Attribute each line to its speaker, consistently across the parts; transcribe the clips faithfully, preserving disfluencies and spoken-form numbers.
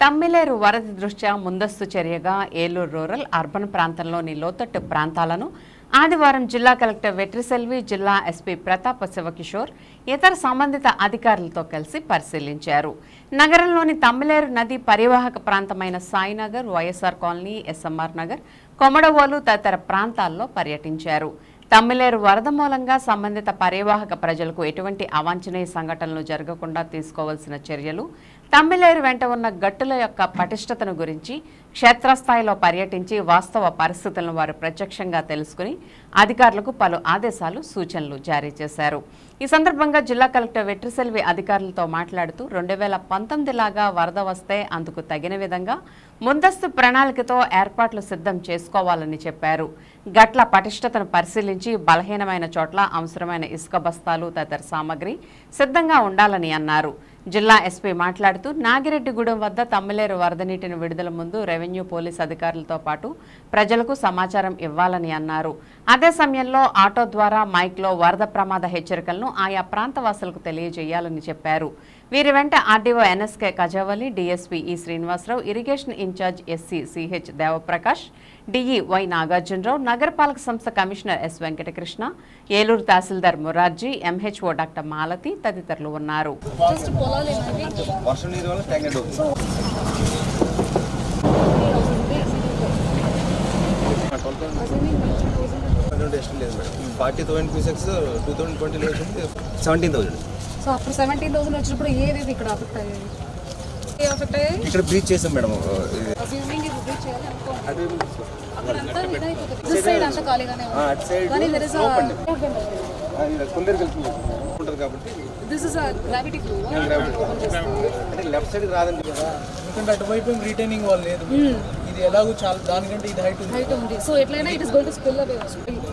Speaker 1: తమ్మిలేరు వరద దృష్ట్యా ముందస్తు చర్యగా ఏలూరు రూరల్ అర్బన్ ప్రాంతంలోని లోతట్టు ప్రాంతాలను ఆదివారం జిల్లా కలెక్టర్ వెట్రిసెల్వి, జిల్లా ఎస్పీ ప్రతాప్ శివకిషోర్ ఇతర సంబంధిత అధికారులతో కలిసి పరిశీలించారు. నగరంలోని తమ్మిలేరు నది పరివాహక ప్రాంతమైన సాయినగర్, వైఎస్ఆర్ కాలనీ, ఎస్ఎంఆర్ నగర్, కొమడవోలు తదితర ప్రాంతాల్లో పర్యటించారు. తమ్మిలేరు వరద మూలంగా సంబంధిత పరివాహక ప్రజలకు ఎటువంటి అవాంఛనీయ సంఘటనలు జరగకుండా తీసుకోవాల్సిన చర్యలు, తమ్మిలేరు వెంట ఉన్న గట్టుల యొక్క పటిష్టతను గురించి క్షేత్రస్థాయిలో పర్యటించి వాస్తవ పరిస్థితులను వారు ప్రత్యక్షంగా తెలుసుకుని అధికారులకు పలు ఆదేశాలు, సూచనలు జారీ చేశారు. ఈ సందర్భంగా జిల్లా కలెక్టర్ వెట్రిసెల్వి అధికారులతో మాట్లాడుతూ రెండు వేల పంతొమ్మిది లాగా వరద వస్తే అందుకు తగిన విధంగా ముందస్తు ప్రణాళికతో ఏర్పాట్లు సిద్ధం చేసుకోవాలని చెప్పారు. గట్ల పటిష్టతను పరిశీలించి బలహీనమైన చోట్ల అవసరమైన ఇసుక బస్తాలు తదితర సామగ్రి సిద్ధంగా ఉండాలని అన్నారు. జిల్లా ఎస్పీ మాట్లాడుతూ నాగిరెడ్డిగూడెం వద్ద తమ్మిలేరు వరద నీటిని విడుదల ముందు రెవెన్యూ, పోలీస్ అధికారులతో పాటు ప్రజలకు సమాచారం ఇవ్వాలని అన్నారు. అదే సమయంలో ఆటో ద్వారా మైక్లో వరద ప్రమాద హెచ్చరికలను ఆయా ప్రాంతవాసులకు తెలియజేయాలని చెప్పారు. వీరి వెంట RDO NSK Khajavali, DSP E Srinivasarao, irrigation incharge SE CH Devaprakash, DE Y Nagarjunarao, నగరపాలక సంస్థ commissioner S Venkatakrishna, Eluru tahsildar Murarji, MHO doctor Malathi తదితరులు ఉన్నారు.
Speaker 2: Forty thousand cusecs two thousand ట్వంటీలో వచ్చింది సెవెంటీన్ థౌసండ్.
Speaker 3: సో అప్పుడు సెవెంటీన్ థౌసండ్ వచ్చినప్పుడు ఏది ఇక్కడ అఫెక్ట్ అయ్యేది? ఏ అఫెక్ట్ అయ్యాయి?
Speaker 2: ఇక్కడ బ్రీచ్ చేసాం మేడం.
Speaker 3: స్విమ్మింగ్ ఇది బ్రీచ్ చేయాలి అనుకో. అక్కడంతా ఇదైపోతుంది. దిస్ సైడ్ అంతా ఖాళీగానే ఉంది.
Speaker 2: అట్ సైడ్
Speaker 3: కానీ దేర్ ఇస్ ఆ
Speaker 2: ఇది కొందరు కలిసి ఉంటుంది కాబట్టి
Speaker 3: this is a gravity flow.
Speaker 2: అంటే లెఫ్ట్ సైడ్ రాదండి కదా,
Speaker 4: ఎందుకంటే అటువైపు రిటైనింగ్ వాల్ లేదు. ఇది ఎలాగో చాలా దానికంటే ఇది హైట్ ఉంది
Speaker 3: హైట్ ఉంది. సో ఎట్లైనా it is going to spill away.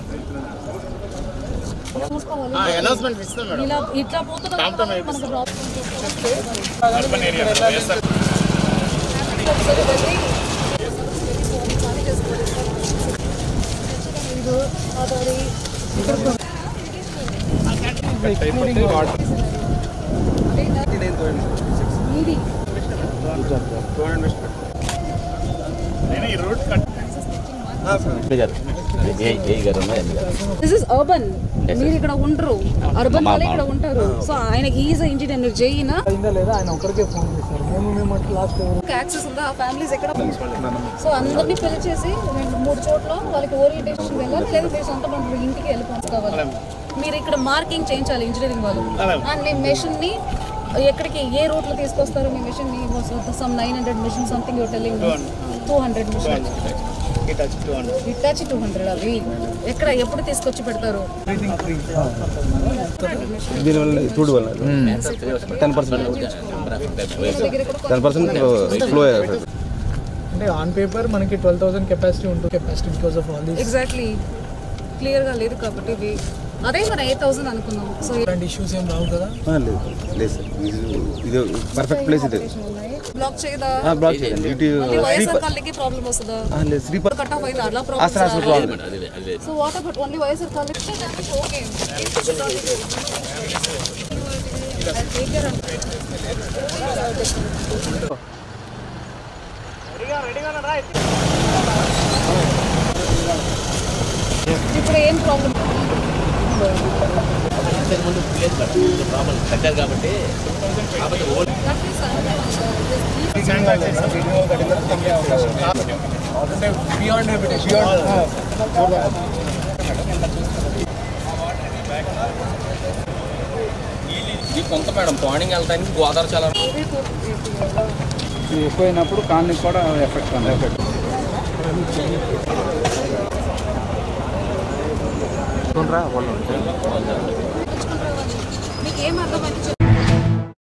Speaker 5: Announcement ఇస్తాం మేడం.
Speaker 3: ఇలా ఇట్లా పోతుంది మనకు ప్రాబ్లం చేస్తే
Speaker 4: అర్బన్ ఏరియా వేస్తారు.
Speaker 3: This is urban. మీరు ఇక్కడ ఉండరు, అర్బన్ వాళ్ళే ఇక్కడ ఉంటారు. సో ఆయనకి ఈజ్ ఇంజనీర్, మీరు చేయినా
Speaker 4: లేదా ఆయన ఒకరికే ఫోన్ చేస్తారు. మేము మేము అంటే లాస్ట్
Speaker 3: యాక్సెస్ ఉందా ఆ ఫ్యామిలీస్ ఎక్కడ? సో అందరినీ పిలిచి చేసి మూడు చోట్ల వాళ్ళకి ఓరియంటేషన్ వెళ్ళాలి, లేదా మీరు సొంత బండ్లు ఇంటికి వెళ్ళిపోవాలి. మీరు ఇక్కడ మార్కింగ్ చేయించాలి ఇంజనీరింగ్ వాళ్ళు. అండ్ మీ మెషిన్ ని ఎక్కడికి ఏ రూట్లో తీసుకొస్తారు? మీ మెషిన్ ని some nine hundred machine something you're telling two hundred machine Hitachi two hundred అవి ఎక్కడ ఎప్పుడు తీసుకొచ్చి పెడతారు?
Speaker 2: దీనివల్ల చూడు వల్ల ten percent ten percent flow
Speaker 4: అంటే ఆన్ పేపర్ మనకి ట్వెల్వ్ థౌసండ్ కెపాసిటీ ఉంటుంది. Capacity because of all this
Speaker 3: exactly క్లియర్గా లేదు కాబట్టి ఇవి అదే మన ఎయిట్ థౌసండ్ అనుకున్నాం. సో
Speaker 4: ఇలాంటి ఇష్యూస్ ఏం రావు కదా?
Speaker 2: లేదు లేదు సార్, ఇది పర్ఫెక్ట్ ప్లేస్ ఇది.
Speaker 3: బ్లాక్ చేయదా?
Speaker 2: బ్లాక్ చేయండి. ఇటు
Speaker 3: వైఎస్ఆర్ కాలనీకి ప్రాబ్లం వస్తుందా?
Speaker 2: లేదు, శ్రీపర్
Speaker 3: కట్ ఆఫ్ అయింది అలా
Speaker 2: అసలు problem.
Speaker 3: So what about only YSR colony? Okay ఇప్పుడు ఏం ప్రాబ్లం?
Speaker 5: కాబట్టి
Speaker 4: బియాండ్
Speaker 5: ఇది కొంత మేడం పాయింగ్ వెళ్తానికి గోదావరి చాలా
Speaker 6: ఎక్కువైనప్పుడు కాన్ని కూడా ఎఫెక్ట్ ఎఫెక్ట్
Speaker 3: మీకు ఏం అర్థమైంది?